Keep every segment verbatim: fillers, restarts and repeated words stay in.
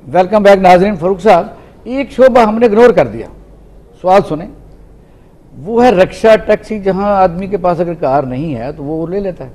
Welcome back ناظرین. فاروق صاحب, ایک شعبہ ہم نے اگنور کر دیا. سوال سنیں, وہ ہے رکشہ ٹیکسی. جہاں آدمی کے پاس اگر کار نہیں ہے تو وہ لے لیتا ہے,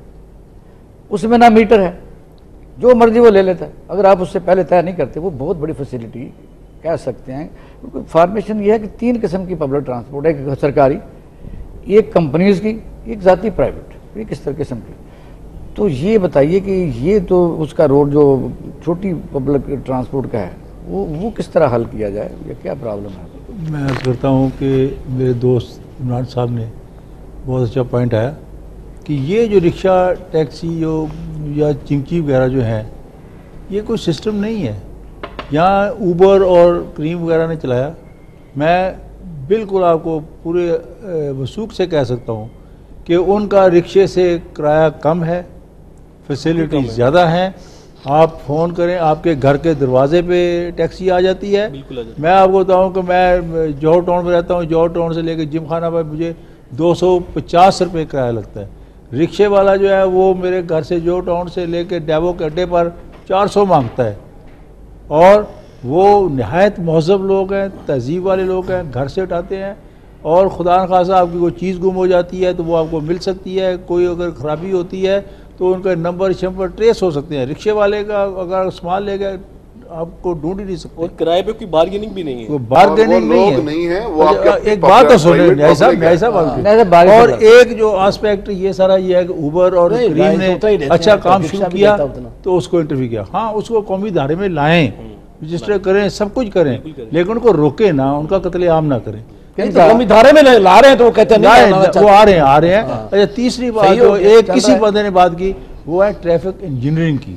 اس میں نہ میٹر ہے, جو مرضی وہ لے لیتا ہے. اگر آپ اس سے پہلے طے نہیں کرتے, وہ بہت بڑی فیسلٹی کہہ سکتے ہیں. فارمیشن یہ ہے کہ تین قسم کی پبلک ٹرانسپورٹ ہے, ایک سرکاری, ایک کمپنیز کی, ایک ذاتی پرائیویٹ, ایک اس طرح قسم کی. تو یہ بتائیے کہ یہ تو اس کا رول جو چھوٹی پبلک ٹرانسپورٹ کا ہے وہ وہ کس طرح حل کیا جائے, یا کیا پرابلم ہے؟ میں عرض کرتا ہوں کہ میرے دوست عمران صاحب نے بہت اچھا پوائنٹ آیا کہ یہ جو رکشہ ٹیکسی جو یا چنگچی وغیرہ جو ہیں, یہ کوئی سسٹم نہیں ہے. یہاں اوبر اور کریم وغیرہ نے چلایا. میں بالکل آپ کو پورے وثوق سے کہہ سکتا ہوں کہ ان کا رکشے سے کرایہ کم ہے, فیسلٹی زیادہ ہیں. آپ فون کریں, آپ کے گھر کے دروازے پہ ٹیکسی آ جاتی ہے. میں آپ کو بتاؤں کہ میں جوہر ٹاؤن میں رہتا ہوں, جوہر ٹاؤن سے لے کے جم خانہ پر مجھے دو سو پچاس روپے کرایہ لگتا ہے. رکشے والا جو ہے وہ میرے گھر سے جوہر ٹاؤن سے لے کے ڈیوو کے اڈے پر چار سو مانگتا ہے. اور وہ نہایت مہذب لوگ ہیں, تہذیب والے لوگ ہیں, گھر سے اٹھاتے ہیں. اور خدا نخواستہ آپ کی کوئی چیز گم ہو جاتی ہے تو وہ آپ کو مل سکتی ہے. کوئی اگر خرابی ہوتی ہے تو ان کا نمبر شمبر ٹریس ہو سکتے ہیں. رکشے والے کا اگر سامان لے گئے آپ کو ڈھونڈ ہی نہیں سکتے. اور کرائے پہ کوئی بارگیننگ بھی نہیں ہے, کوئی بارگیننگ نہیں ہے. ایک بات تو سنیں نیائی صاحب, نیائی صاحب, اور ایک جو آسپیکٹ یہ سارا یہ ہے کہ اوبر اور کریم نے اچھا کام شروع کیا تو اس کو انٹرویو کیا. ہاں, اس کو قومی دھارے میں لائیں, رجسٹر کریں, سب کچھ کریں, لیکن ان کو روکیں نہ, ان کا قتل عام نہ کریں. قومی دھارے میں لا رہے ہیں تو وہ کہتے ہیں وہ آ رہے ہیں آ رہے ہیں اچھا, تیسری بات جو ایک کسی بندے نے بات کی وہ ہے ٹریفک انجینئرنگ کی.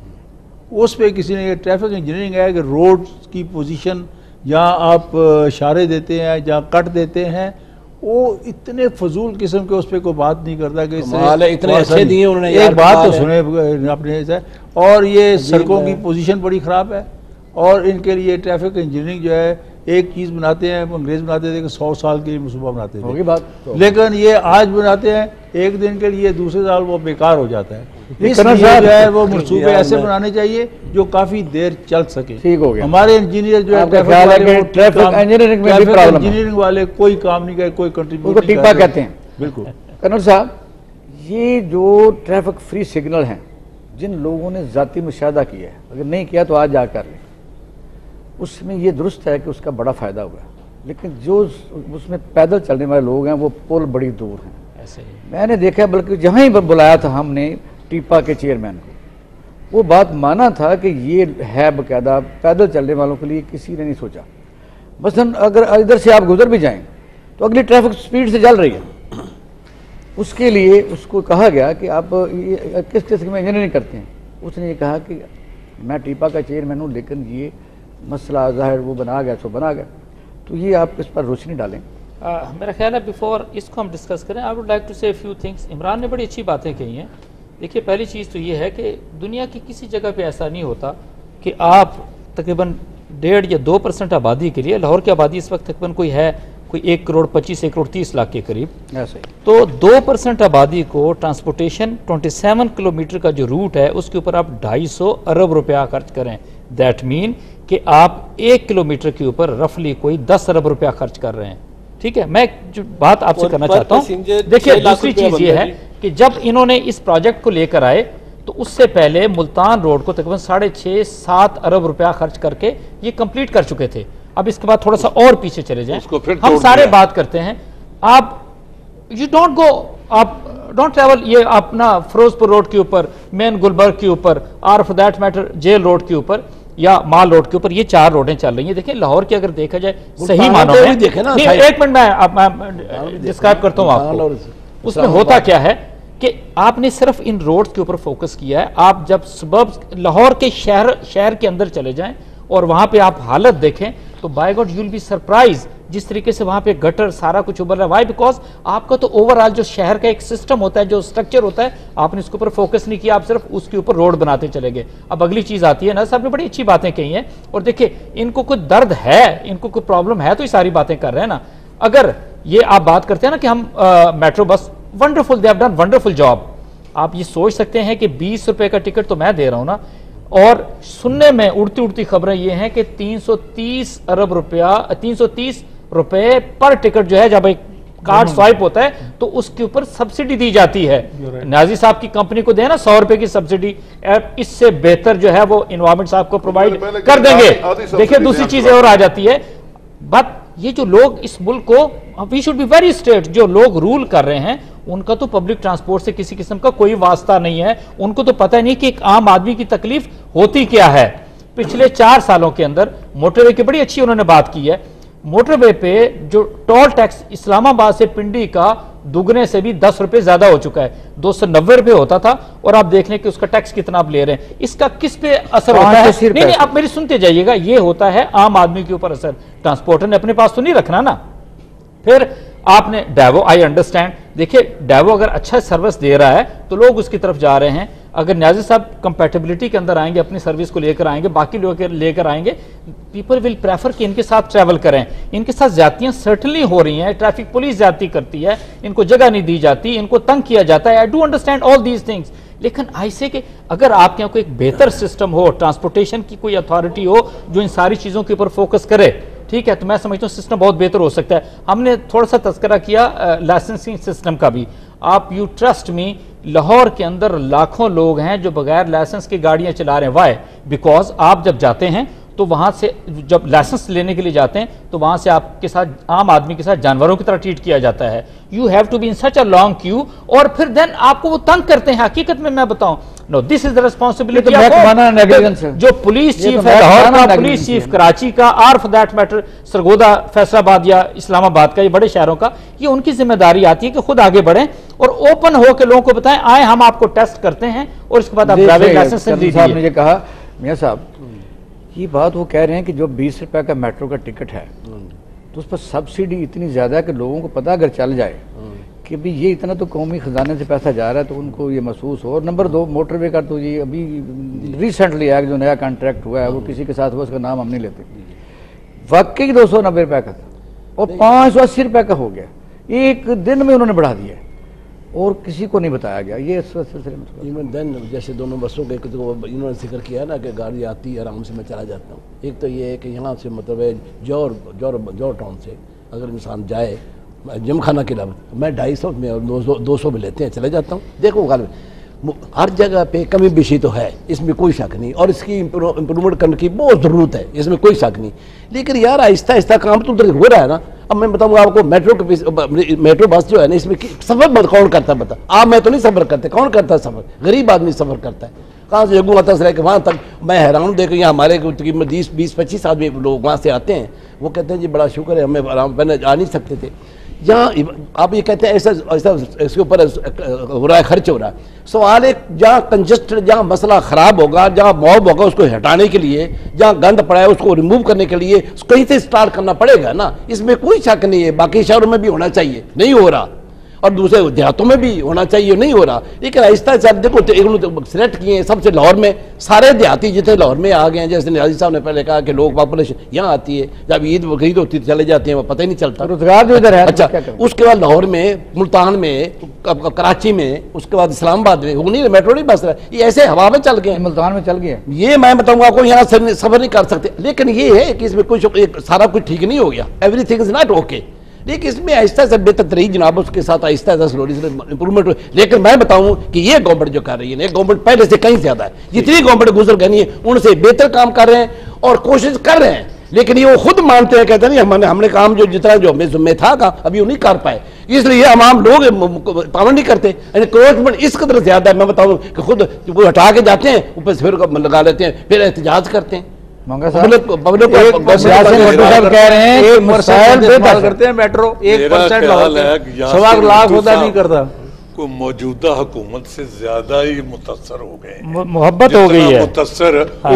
اس پہ کسی نے, یہ ٹریفک انجینئرنگ ہے کہ روڈ کی پوزیشن جہاں آپ اشارے دیتے ہیں, جہاں کٹ دیتے ہیں, وہ اتنے فضول قسم کے اس پہ کوئی بات نہیں کرتا کہ اتنے اچھے دیے انہوں نے. ایک بات تو سنیں اپنے. اور یہ سڑکوں کی پوزیشن بڑی خراب ہے, اور ان کے لیے ٹریفک انجینئرنگ جو ہے ایک چیز بناتے ہیں, انگریز بناتے تھے کہ سو سال کے لیے منصوبہ بناتے تھے, لیکن یہ آج بناتے ہیں ایک دن کے لیے, دوسرے سال وہ بیکار ہو جاتا ہے. اس لیے جو ہے وہ منصوبے ایسے بنانے چاہیے جو کافی دیر چل سکے. ہمارے انجینئر جو ہے ٹریفک انجینئرنگ والے کوئی کام نہیں کرے, کوئی کنٹریبیوٹ ٹیپا کہتے ہیں. بالکل. کرنل صاحب, یہ جو ٹریفک فری سگنل ہیں جن لوگوں نے ذاتی مشاہدہ کیا ہے, اگر نہیں کیا تو آج جا کر لیں, اس میں یہ درست ہے کہ اس کا بڑا فائدہ ہوا ہے, لیکن جو اس میں پیدل چلنے والے لوگ ہیں وہ پل بڑی دور ہیں. میں نے دیکھا, بلکہ جہاں ہی بلایا تھا ہم نے ٹیپا کے چیئرمین کو, وہ بات مانا تھا کہ یہ ہے باقاعدہ پیدل چلنے والوں کے لیے, کسی نے نہیں سوچا. مثلا اگر ادھر سے آپ گزر بھی جائیں تو اگلی ٹریفک سپیڈ سے چل رہی ہے, اس کے لیے اس کو کہا گیا کہ آپ کس قسم میں انجینئرنگ کرتے ہیں. اس نے یہ کہا کہ میں ٹیپا کا چیئرمین ہوں, لیکن یہ مسئلہ ظاہر وہ بنا گیا سو بنا گیا. تو یہ آپ اس پر روشنی ڈالیں. میرا خیال ہے بیفور اس کو ہم ڈسکس کریں, آئی ووڈ لائک ٹو سے اے فیو تھنگس. عمران نے بڑی اچھی باتیں کہی ہیں. دیکھیے, پہلی چیز تو یہ ہے کہ دنیا کی کسی جگہ پہ ایسا نہیں ہوتا کہ آپ تقریباً ڈیڑھ یا دو پرسنٹ آبادی کے لیے, لاہور کی آبادی اس وقت تقریباً کوئی ہے کوئی ایک کروڑ پچیس ایک کروڑ تیس لاکھ کے قریب, تو دو پرسنٹ آبادی کو transportation twenty seven kilometre کا جو روٹ ہے اس کے اوپر آپ ڈھائی سو ارب روپیہ خرچ کریں. دیٹ مین کہ آپ ایک کلو میٹر کے اوپر رفلی کوئی دس ارب روپیہ خرچ کر رہے ہیں. ٹھیک ہے, میں جو بات آپ سے کرنا چاہتا ہوں, دیکھیے دوسری چیز یہ ہے کہ جب انہوں نے اس پروجیکٹ کو لے کر آئے تو اس سے پہلے ملتان روڈ کو تقریباً ساڑھے چھ سات ارب روپیہ خرچ کر کے یہ کمپلیٹ کر چکے تھے. اب اس کے بعد تھوڑا سا اور پیچھے چلے جائیں, ہم سارے بات کرتے ہیں, آپ یو ڈونٹ گو, آپ ڈونٹ ٹریول یہ اپنا فیروز پور روڈ کے اوپر, مین گلبرگ کے اوپر, اور for that matter jail road کے اوپر یا مال روڈ کے اوپر, یہ چار روڈیں چل رہی ہیں. دیکھیں لاہور کی اگر دیکھا جائے صحیح معنوں میں, ایک منٹ میں ڈسکرائب کرتا ہوں آپ کو, اس میں ہوتا کیا ہے کہ آپ نے صرف ان روڈز کے اوپر فوکس کیا ہے. آپ جب سبربز لاہور کے شہر شہر کے اندر چلے جائیں اور وہاں پہ آپ حالت دیکھیں تو by God you will be surprise جس طریقے سے وہاں پہ گٹر سارا کچھ ابھر رہا ہے. وائی بیکاز آپ کا تو اوور آل جو شہر کا ایک سسٹم ہوتا ہے, جو سٹرکچر ہوتا ہے, آپ نے اس کے اوپر فوکس نہیں کیا, آپ صرف اس کے اوپر روڈ بناتے چلے گئے. اب اگلی چیز آتی ہے نا, صاحب نے بڑی اچھی باتیں کہی ہیں, اور دیکھیں ان کو کوئی درد ہے, ان کو کوئی پرابلم ہے تو یہ ساری باتیں کر رہے ہیں نا. اگر یہ آپ بات کرتے ہیں نا کہ ہم metro bus wonderful, they have done wonderful job. آپ یہ سوچ سکتے ہیں کہ بیس روپے کا ٹکٹ تو میں دے رہا ہوں نا, اور سننے میں اڑتی اڑتی خبریں یہ ہیں کہ تین سو تیس ارب روپیہ تین سو تیس روپے پر ٹکٹ جو ہے جب ایک کارڈ سوائپ ہوتا ہے تو اس کے اوپر سبسڈی دی جاتی ہے. نیازی صاحب کی کمپنی کو دے نا سو روپے کی سبسڈی, اس سے بہتر جو ہے وہ انوائرمنٹ صاحب کو پرووائڈ کر دیں گے. دیکھیں دوسری چیزیں اور آ جاتی ہے بات, یہ جو لوگ اس ملک کو, we should be very straight, جو لوگ رول کر رہے ہیں ان کا تو پبلک ٹرانسپورٹ سے کسی قسم کا کوئی واسطہ نہیں ہے. ان کو تو پتہ نہیں کہ ایک عام آدمی کی تکلیف ہوتی کیا ہے. پچھلے چار سالوں کے اندر موٹر وے کی بڑی اچھی انہوں نے بات کی ہے. موٹر وے پہ جو ٹول ٹیکس اسلام آباد سے پنڈی کا دگنے سے بھی دس روپے زیادہ ہو چکا ہے. دو سو نوے روپے ہوتا تھا اور آپ دیکھ لیں کہ اس کا ٹیکس کتنا آپ لے رہے ہیں. اس کا کس پہ اثر ہوتا ہے؟ نہیں نہیں آپ میری سنتے جائیے گا, یہ ہوتا ہے عام آدمی کے اوپر اثر. ٹرانسپورٹر نے اپنے پاس تو نہیں رکھنا نا. پھر آپ نے ڈیوو, آئی انڈرسٹینڈ, دیکھیں ڈیوو اگر اچھا سروس دے رہا ہے تو لوگ اس کی طرف جا رہے ہیں. اگر نیازی صاحب کمپیٹیبلٹی کے اندر آئیں گے, اپنی سروس کو لے کر آئیں گے, باقی لوگ لے کر آئیں گے, پیپل ول پریفر کہ ان کے ساتھ ٹریول کریں. ان کے ساتھ زیادتیاں سرٹنلی ہو رہی ہیں, ٹریفک پولیس زیادتی کرتی ہے, ان کو جگہ نہیں دی جاتی, ان کو تنگ کیا جاتا ہے. I do understand all these things, لیکن ایسے کہ اگر آپ کے یہاں کوئی ایک بہتر سسٹم ہو, ٹرانسپورٹیشن کی کوئی اتھارٹی ہو جو ان ساری چیزوں کے اوپر فوکس کرے, ٹھیک ہے, تو میں سمجھتا ہوں سسٹم بہت بہتر ہو سکتا ہے. ہم نے تھوڑا سا تذکرہ کیا لائسنسنگ سسٹم کا بھی. آپ یو ٹرسٹ می, لاہور کے اندر لاکھوں لوگ ہیں جو بغیر لائسنس کی گاڑیاں چلا رہے ہیں. وائی؟ بیکاز آپ جب جاتے ہیں تو وہاں سے جب لائسنس لینے کے لیے جاتے ہیں تو وہاں سے آپ کے ساتھ عام آدمی کے ساتھ جانوروں کی طرح ٹریٹ کیا جاتا ہے. You have to be in such a long queue, اور پھر دین آپ کو وہ تنگ کرتے ہیں. حقیقت میں میں بتاؤں, no this is the responsibility جو پولیس چیف ہے لاہور کا, پولیس چیف کراچی کا, اور for that matter Sargodha, Faisalabad یا اسلام آباد کا, یہ بڑے شہروں کا, یہ ان کی ذمہ داری آتی ہے کہ خود آگے بڑھیں اور اوپن ہو کے لوگوں کو بتائیں آئیں ہم آپ کو ٹیسٹ کرتے ہیں اور اس کے بعد آپ ڈرائیونگ لائسنس دیجیے. نے یہ کہا میاں صاحب, یہ بات وہ کہہ رہے ہیں کہ جو بیس روپے کا میٹرو کا ٹکٹ ہے تو اس پر سبسڈی اتنی زیادہ ہے کہ لوگوں کو پتہ اگر چل جائے کہ بھی یہ اتنا تو قومی خزانے سے پیسہ جا رہا ہے تو ان کو یہ محسوس ہو. اور نمبر دو, موٹر وے کا تو یہ ابھی ریسنٹلی ہے جو نیا کانٹریکٹ ہوا ہے, وہ کسی کے ساتھ ہوا, اس کا نام ہم نہیں لیتے, واقعی دو سو نبے روپے کا تھا اور پانچ سو اسی روپے کا ہو گیا. ایک دن میں انہوں نے بڑھا دیا اور کسی کو نہیں بتایا گیا. یہ اس سلسلے میں ایون دین جیسے دونوں بسوں کے انہوں نے ذکر کیا نا کہ گاڑی آتی ہے آرام سے میں چلا جاتا ہوں. ایک تو یہ ہے کہ یہاں سے مطلب ہے جور جور جور ٹاؤن سے اگر انسان جائے جم خانہ کے علاوہ, میں ڈھائی سو میں اور دو سو میں لیتے ہیں, چلے جاتا ہوں. دیکھو غالب ہر جگہ پہ کمی بیشی تو ہے, اس میں کوئی شک نہیں, اور اس کی امپرومنٹ کرنے کی بہت ضرورت ہے, اس میں کوئی شک نہیں. لیکن یار آہستہ آہستہ کام تو ادھر ہو رہا ہے نا. اب میں بتاؤں آپ کو میٹرو میٹرو بس جو ہے نا, اس میں سفر کون کرتا ہے بتا, آپ میں تو نہیں سفر کرتے, کون کرتا ہے سفر؟ غریب آدمی سفر کرتا ہے. کہاں سے جگو آتا ہے کہ وہاں تک میں حیران ہوں. دیکھو یہاں ہمارے تقریباً بیس بیس پچیس آدمی لوگ وہاں سے آتے ہیں, وہ کہتے ہیں جی بڑا شکر ہے, ہمیں آرام پہلے آ نہیں سکتے تھے. یہاں آپ یہ کہتے ہیں ایسا ایسا اس کے اوپر ہو رہا ہے, خرچ ہو رہا ہے. سوال ایک جہاں کنجسٹڈ, جہاں مسئلہ خراب ہوگا, جہاں موب ہوگا, اس کو ہٹانے کے لیے, جہاں گند پڑا ہے اس کو ریموو کرنے کے لیے کہیں سے اسٹارٹ کرنا پڑے گا نا. اس میں کوئی شک نہیں ہے. باقی شہروں میں بھی ہونا چاہیے, نہیں ہو رہا, اور دوسرے دیہاتوں میں بھی ہونا چاہیے, نہیں ہو رہا. لیکن آہستہ آہستہ دیکھو سلیکٹ کیے ہیں سب سے لاہور میں, سارے دیہاتی جتنے لاہور میں آ گئے ہیں. جیسے نیازی صاحب نے پہلے کہا کہ لوگ پاپولیشن یہاں آتی ہے, جب عید بقرعید ہوتی ہے چلے جاتے ہیں, وہ پتہ ہی نہیں چلتا روزگار جو ادھر ہے. اچھا, اس کے بعد لاہور میں, ملتان میں, کراچی میں, اس کے بعد اسلام آباد میں, وہ نہیں میٹرو نہیں بس رہا, یہ ایسے ہوا میں چل گئے, ملتان میں چل گیا. یہ میں بتاؤں آپ کو یہاں سفر نہیں کر سکتے. لیکن یہ ہے کہ اس میں کوئی سارا کچھ ٹھیک نہیں ہو گیا, everything is not okay. لیکن اس میں آہستہ سے بہتر ترین جناب اس کے ساتھ آہستہ آہستہ سلولی سے امپرومنٹ ہو. لیکن میں بتاؤں کہ یہ گورنمنٹ جو کر رہی ہے, گورنمنٹ پہلے سے کہیں زیادہ ہے. جتنی گورنمنٹ گزر گئی ہے ان سے بہتر کام کر رہے ہیں اور کوشش کر رہے ہیں. لیکن یہ وہ خود مانتے ہیں, کہتے ہیں نہیں ہم نے ہم نے کام جو جتنا جو ہمیں ذمہ تھا کام ابھی وہ نہیں کر پائے, اس لیے عوام لوگ پابند نہیں کرتے. یعنی کروچمنٹ اس قدر زیادہ ہے, میں بتاؤں کہ خود وہ ہٹا کے جاتے ہیں, اوپر سے پھر لگا لیتے ہیں, پھر احتجاج کرتے ہیں. موجودہ حکومت سے زیادہ ہی متاثر ہو گئے, محبت ہو گئی ہے, متاثر.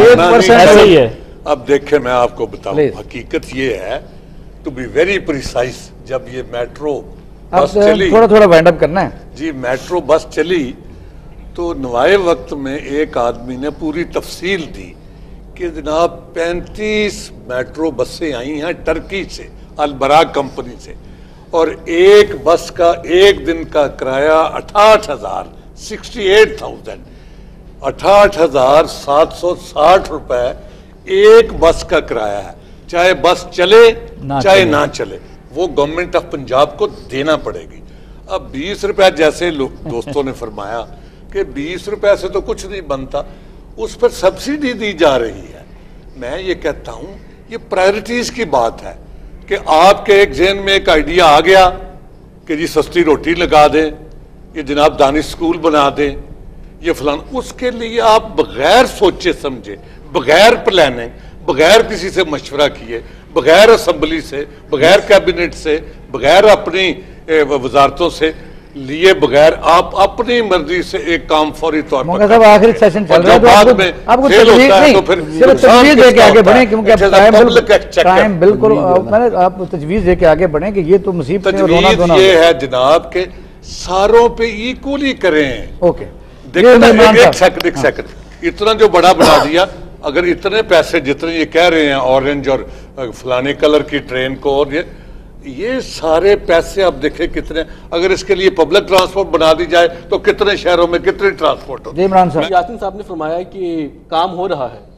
اب دیکھیں میں آپ کو بتاؤں, حقیقت یہ ہے ٹو بی ویری پریسائز, جب یہ میٹرو بس چلی, تھوڑا تھوڑا وائنڈ اپ کرنا ہے جی, میٹرو بس چلی تو نوائے وقت میں ایک آدمی نے پوری تفصیل دی کہ جناب پینتیس میٹرو بسیں آئی ہیں ٹرکی سے, البراق کمپنی سے, اور ایک بس کا ایک دن کا کرایہ اٹھاٹھ ہزار سکسٹی ایٹ تھاؤزینڈ. अठाठ हजार सात सौ साठ रुपए एक बस का किराया है, चाहे बस चले ना चाहे चले। ना चले, वो गवर्नमेंट ऑफ पंजाब को देना पड़ेगी। अब बीस रुपए जैसे लोग दोस्तों ने फरमाया कि बीस रुपए से तो कुछ नहीं बनता, उस पर सब्सिडी दी जा रही है। मैं ये कहता हूं ये प्रायोरिटीज की बात है कि आपके एक जेहन में एक आइडिया आ गया कि जी सस्ती रोटी लगा दें, ये जनाब दानिश स्कूल बना दें, ये फलान, उसके लिए आप बगैर सोचे समझे, बगैर प्लानिंग, बगैर किसी से मशवरा किए, बगैर असम्बली से, बगैर कैबिनेट से, बगैर अपनी ए, वजारतों से लिए बगैर आप अपनी मर्जी से एक काम फौरी तौर पर मोंगा साहब आखिरी सेशन चल रहा है तो बाद आपको में आपको फेल तजवीज़ होता है नहीं, तो फिर सिर्फ नुकसान तजवीज़ दे के किसका आगे होता बढ़े है? क्योंकि अब It is a time public बिल्कुल check टाइम है। बिल्कुल मैंने आप तजवीज़ दे के आगे बढ़े कि ये तो मुसीबत है, रोना तजवीज धोना ये होगा। है जनाब के सारों पे इक्वली करें। ओके देखो ये ना, इमरान एक, एक साहब, सेकंड एक सेकंड इतना जो बड़ा बना दिया, अगर इतने पैसे जितने ये कह रहे हैं ऑरेंज और अ, फलाने कलर की ट्रेन को, और ये ये सारे पैसे आप देखें कितने, अगर इसके लिए पब्लिक ट्रांसपोर्ट बना दी जाए तो कितने शहरों में कितने ट्रांसपोर्ट होते जी इमरान साहब, यासीन साहब ने फरमाया कि काम हो रहा है,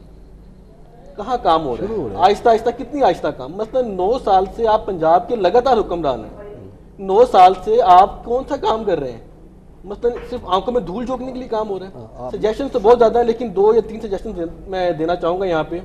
कहाँ काम हो रहा है? आहिस्ता आहिस्ता, कितनी आहिस्ता काम? मतलब नौ साल से आप पंजाब के लगातार हुक्मरान हैं, नौ साल से आप कौन सा काम कर रहे हैं? मतलब सिर्फ आंखों में धूल झोंकने के लिए काम हो रहा है। सजेशन तो बहुत ज्यादा है, लेकिन दो या तीन सजेशन मैं देना चाहूंगा यहाँ पे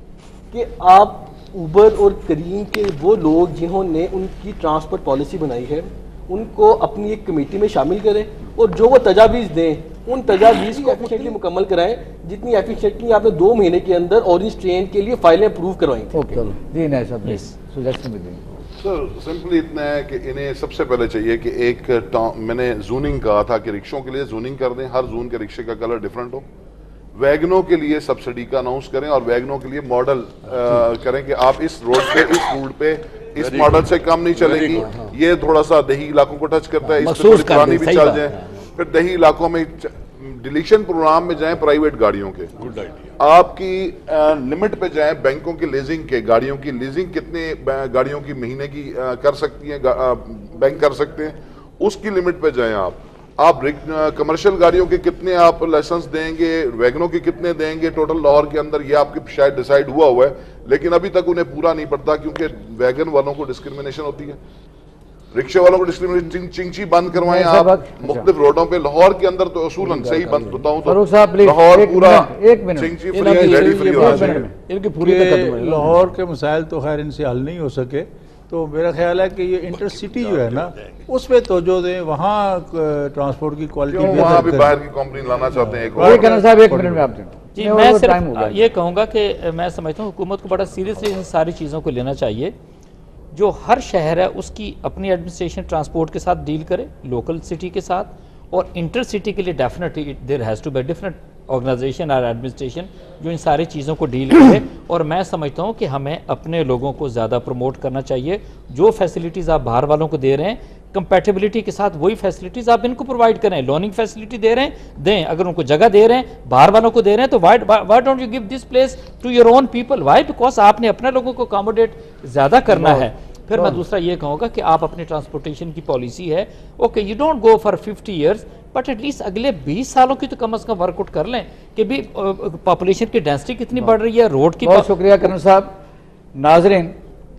कि आप उबर और करीम के वो लोग जिन्होंने उनकी ट्रांसपोर्ट पॉलिसी बनाई है उनको अपनी एक कमेटी में शामिल करें और जो वो तजावीज़ दें उन तजावीज़ को एफिशिएंटली मुकम्मल कराएं, जितनी एफिशिएंटली आपने दो महीने के अंदर ऑरेंज ट्रेन के लिए फाइलें अप्रूव करवाई। ओके जी नहीं साहब, सुजेशन भी देंगे। सर सिंपली इतना है कि इन्हें सबसे पहले चाहिए कि एक टा- मैंने जूनिंग कहा था कि रिक्शों के लिए जूनिंग कर दें, हर जून के रिक्शे का कलर डिफरेंट हो। वैगनों के लिए सब्सिडी का अनाउंस करें और वैगनों के लिए मॉडल करें कि आप इस रोड पे, इस रूट पे इस मॉडल से कम नहीं चलेगी। ये थोड़ा सा देही इलाकों को टच करता है, इस पे थोड़ी पुरानी भी चल जाए। फिर देही इलाकों में डिलीशन प्रोग्राम में जाएं प्राइवेट गाड़ियों के, गुड आइडिया। आपकी लिमिट पे जाएं बैंकों की लीजिंग के, गाड़ियों की लीजिंग कितने ब- गाड़ियों की महीने की आ, कर सकती हैं बैंक कर सकते हैं, उसकी लिमिट पे जाएं आप। आप कमर्शियल गाड़ियों के कितने आप लाइसेंस देंगे, वैगनों के कितने देंगे टोटल लाहौर के अंदर, ये आपके शायद डिसाइड हुआ हुआ है, लेकिन अभी तक उन्हें पूरा नहीं पड़ता क्योंकि वैगन वालों को डिस्क्रिमिनेशन होती है, रिक्शे वालों को डिस्क्रिमिनेशन। चिंची बंद करवाएं साहब, आप अच्छा। मुख्तलिफ रोडों पे। लाहौर के अंदर तो असूलन सही बंद बताऊं फारूक तो साहब, प्लीज, लाहौर एक पूरा मिनट, एक मिनट। चिंची ये फ्री ये- रेडी ये फ्री बात होना है चाहिए। इनकी पूरी कि तकदम है। लाहौर के मसाइल तो खैर इनसे हल नहीं हो सके, तो मेरा ख्याल है कि ये इंटरसिटी जो है ना उस पर तोजो दें, वहाँ ट्रांसपोर्ट की क्वालिटी क्यों वहां भी बाहर की कंपनी लाना चाहते हैं एक ये और? कहना साहब एक मिनट में आप दें। जी नहीं, मैं वो टाइम हो सिर्फ गया। ये कहूँगा कि मैं समझता हूँ हुकूमत को बड़ा सीरियसली इन सारी चीज़ों को लेना चाहिए। जो हर शहर है उसकी अपनी एडमिनिस्ट्रेशन ट्रांसपोर्ट के साथ डील करे, लोकल सिटी के साथ, और इंटर सिटी के लिए definitely there has to be different organisation और एडमिनिस्ट्रेशन जो इन सारी चीज़ों को डील करे। और मैं समझता हूँ कि हमें अपने लोगों को ज़्यादा प्रमोट करना चाहिए। जो फैसिलिटीज़ आप बाहर वालों को दे रहे हैं, कंपैटिबिलिटी के साथ वही फैसिलिटीज़ आप इनको प्रोवाइड करें। लोनिंग फैसिलिटी दे रहे हैं, दें। अगर उनको जगह दे रहे हैं, बाहर वालों को दे रहे हैं, तो why why don't you give this place to your own people? Why? Because आपने अपने लोगों को अकोमोडेट ज़्यादा करना है। फिर मैं दूसरा ये कहूँगा कि आप अपनी ट्रांसपोर्टेशन की पॉलिसी है, okay you don't go for fifty years, but at least अगले बीस सालों की तो कम अज़ कम वर्कआउट कर लें कि भी पॉपुलेशन की डेंसिटी कितनी बढ़ रही है, रोड की। बहुत शुक्रिया करण साहब। नाजरीन,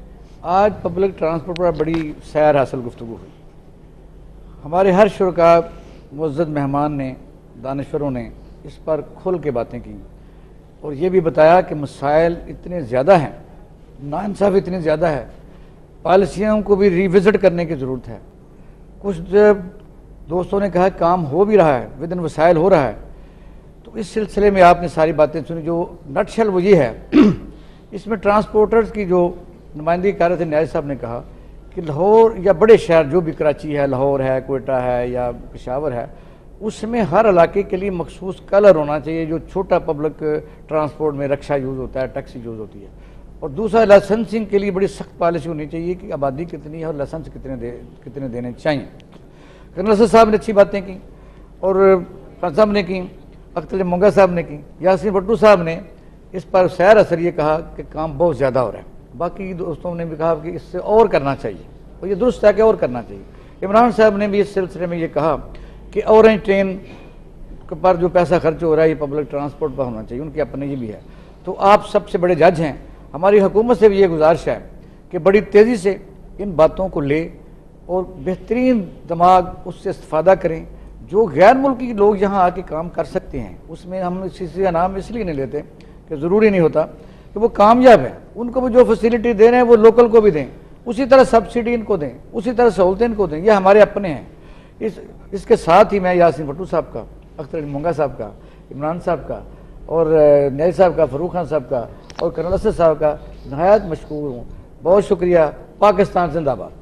आज पब्लिक ट्रांसपोर्ट पर बड़ी सैर हासिल गुफ्तगू हुई। हमारे हर शुरका मुअज़्ज़ज़ मेहमान ने, दानिश्वरों ने इस पर खुल के बातें की और ये भी बताया कि मसाइल इतने ज़्यादा हैं, नाइंसाफ़ी इतनी ज़्यादा है, पॉलिसियों को भी रिविज़िट करने की ज़रूरत है। कुछ दोस्तों ने कहा काम हो भी रहा है, विदिन वसाइल हो रहा है। तो इस सिलसिले में आपने सारी बातें सुनी। जो नटशल वो ये है, इसमें ट्रांसपोर्टर्स की जो नुमाइंदगी कर रहे थे, न्याय साहब ने कहा कि लाहौर या बड़े शहर जो भी कराची है, लाहौर है, कोयटा है या पेशावर है, उसमें हर इलाके के लिए मखसूस कलर होना चाहिए। जो छोटा पब्लिक ट्रांसपोर्ट में रक्षा यूज़ होता है, टैक्सी यूज़ होती है। और दूसरा, लाइसेंसिंग के लिए बड़ी सख्त पॉलिसी होनी चाहिए कि आबादी कितनी है और लाइसेंस कितने दे कितने देने चाहिए। कर्नल साहब ने अच्छी बातें की और खान साहब ने की, अख्तर मोंगा साहब ने की, यासीन भट्टू साहब ने इस पर सैर असर ये कहा कि काम बहुत ज़्यादा हो रहा है। बाकी दोस्तों ने भी कहा कि इससे और करना चाहिए और ये दुरुस्त है कि और करना चाहिए। इमरान साहब ने भी इस सिलसिले में ये कहा कि ऑरेंज ट्रेन پر جو پیسہ خرچ ہو رہا ہے یہ پبلک ٹرانسپورٹ پر ہونا چاہیے، ان کی اپنی یہ بھی ہے. تو آپ سب سے بڑے جج ہیں، ہماری حکومت سے بھی یہ گزارش ہے کہ بڑی تیزی سے ان باتوں کو لے اور بہترین دماغ اس سے استفادہ کریں. جو غیر ملکی لوگ یہاں آ کے کام کر سکتے ہیں، اس میں ہم کسی کا نام اس لیے نہیں لیتے کہ ضروری نہیں ہوتا کہ وہ کامیاب ہیں. ان کو بھی جو فیسیلٹی دے رہے ہیں وہ لوکل کو بھی دیں، اسی طرح سبسڈی ان کو دیں، اسی طرح سہولتیں ان کو دیں. یہ ہمارے اپنے ہیں. اس اس کے ساتھ ہی میں یاسین بھٹو صاحب کا، اختر علی مونگا صاحب کا، عمران صاحب کا اور نیل صاحب کا، فروخ خان صاحب کا اور کرنل اسد صاحب کا نہایت مشکور ہوں. بہت شکریہ. پاکستان زندہ باد.